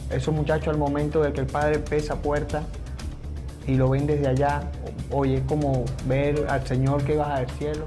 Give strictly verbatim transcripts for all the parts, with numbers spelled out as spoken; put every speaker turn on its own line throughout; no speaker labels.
Esos muchachos al momento de que el padre pesa puerta y lo ven desde allá, oye, es como ver al Señor que baja del cielo.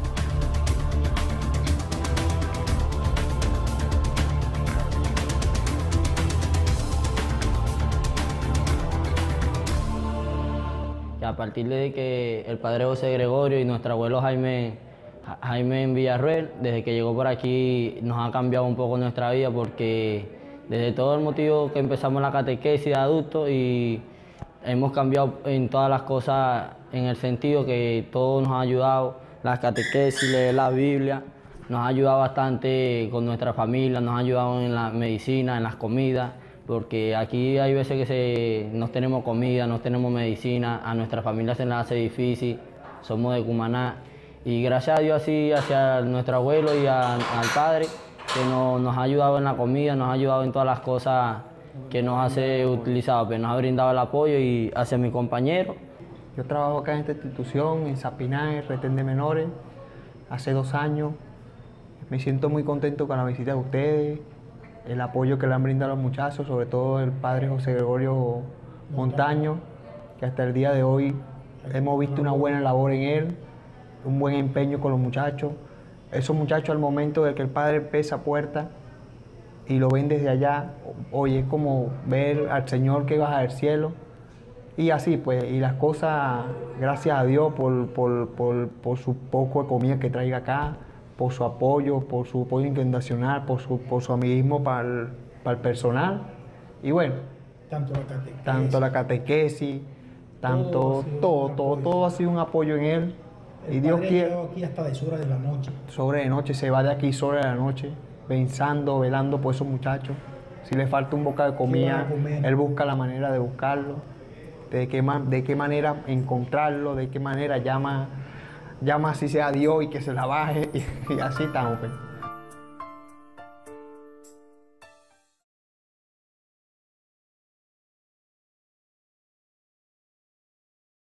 Que a partir de que el padre José Gregorio y nuestro abuelo Jaime, Jaime en Villarruel, desde que llegó por aquí nos ha cambiado un poco nuestra vida, porque desde todo el motivo que empezamos la catequesis de adultos y hemos cambiado en todas las cosas, en el sentido que todo nos ha ayudado, las catequesis, leer la Biblia, nos ha ayudado bastante con nuestra familia, nos ha ayudado en la medicina, en las comidas, porque aquí hay veces que se, no tenemos comida, no tenemos medicina, a nuestra familia se nos hace difícil, somos de Cumaná, y gracias a Dios así hacia nuestro abuelo y a, al padre, que nos, nos ha ayudado en la comida, nos ha ayudado en todas las cosas que nos hace utilizado, pero nos ha brindado el apoyo, y hacia mi compañero.
Yo trabajo acá en esta institución, en Sapiná, en Retén de Menores, hace dos años. Me siento muy contento con la visita de ustedes, el apoyo que le han brindado a los muchachos, sobre todo el padre José Gregorio Montaño, que hasta el día de hoy hemos visto una buena labor en él, un buen empeño con los muchachos. Esos muchachos al momento de que el padre pesa puerta y lo ven desde allá, oye, es como ver al Señor que baja del cielo. Y así pues, y las cosas, gracias a Dios por, por, por, por su poco de comida que traiga acá, por su apoyo, por su apoyo incondicional, por su, por su amiguismo para el, para el personal. Y bueno,
tanto la catequesis,
tanto la catequesis, tanto todo, todo, todo, todo ha sido un apoyo en él.
El
y Dios quiere.
Aquí hasta de sobre de la noche.
Sobre de noche, se va de aquí sobre de la noche, pensando, velando por esos muchachos. Si le falta un boca de comida, él busca la manera de buscarlo, de qué, de qué manera encontrarlo, de qué manera llama, llama así sea a Dios y que se la baje, y, y así estamos. Pues.